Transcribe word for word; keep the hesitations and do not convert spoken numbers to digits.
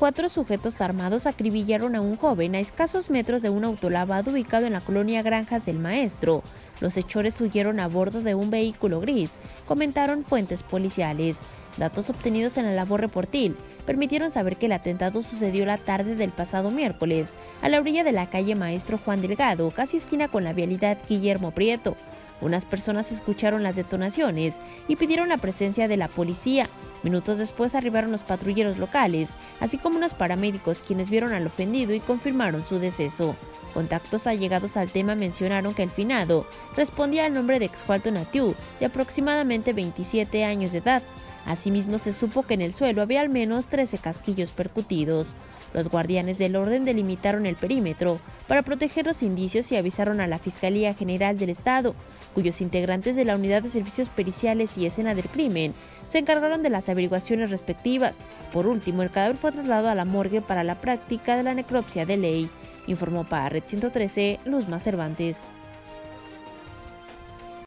Cuatro sujetos armados acribillaron a un joven a escasos metros de un autolavado ubicado en la colonia Granjas del Maestro. Los hechores huyeron a bordo de un vehículo gris, comentaron fuentes policiales. Datos obtenidos en la labor reportil permitieron saber que el atentado sucedió la tarde del pasado miércoles, a la orilla de la calle Maestro Juan Delgado, casi esquina con la vialidad Guillermo Prieto. Unas personas escucharon las detonaciones y pidieron la presencia de la policía. Minutos después arribaron los patrulleros locales, así como unos paramédicos quienes vieron al ofendido y confirmaron su deceso. Contactos allegados al tema mencionaron que el finado respondía al nombre de Exualto Natiu, de aproximadamente veintisiete años de edad. Asimismo, se supo que en el suelo había al menos trece casquillos percutidos. Los guardianes del orden delimitaron el perímetro para proteger los indicios y avisaron a la Fiscalía General del Estado, cuyos integrantes de la Unidad de Servicios Periciales y Escena del Crimen se encargaron de las averiguaciones respectivas. Por último, el cadáver fue trasladado a la morgue para la práctica de la necropsia de ley, informó para Red ciento trece Luzma Cervantes.